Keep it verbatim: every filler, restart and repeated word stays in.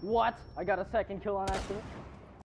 What? I got a second kill on accident.